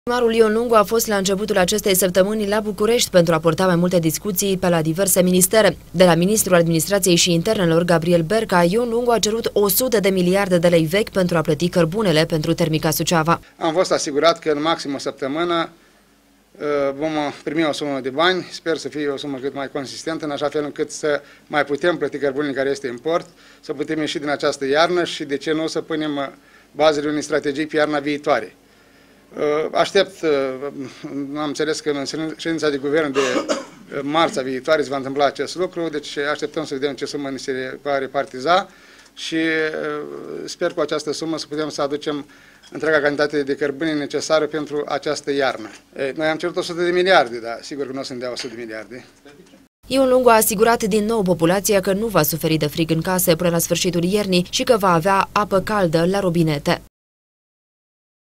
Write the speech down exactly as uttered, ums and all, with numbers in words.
Primarul Ion Lungu a fost la începutul acestei săptămâni la București pentru a purta mai multe discuții pe la diverse ministere. De la ministrul Administrației și Internelor, Gabriel Berca, Ion Lungu a cerut o sută de miliarde de lei vechi pentru a plăti cărbunele pentru Termica Suceava. Am fost asigurat că în maxim o săptămână vom primi o sumă de bani, sper să fie o sumă cât mai consistentă, în așa fel încât să mai putem plăti cărbunele care este import, să putem ieși din această iarnă și, de ce nu, să punem bazele unei strategii pe iarna viitoare. Aștept, am înțeles că în ședința de guvern de marțea viitoare se va întâmpla acest lucru, deci așteptăm să vedem ce sumă ni se va repartiza și sper cu această sumă să putem să aducem întreaga cantitate de cărbune necesară pentru această iarnă. Noi am cerut o sută de miliarde, dar sigur că nu o să-mi dea o sută de miliarde. Ion Lungu a asigurat din nou populația că nu va suferi de frig în case până la sfârșitul iernii și că va avea apă caldă la robinete.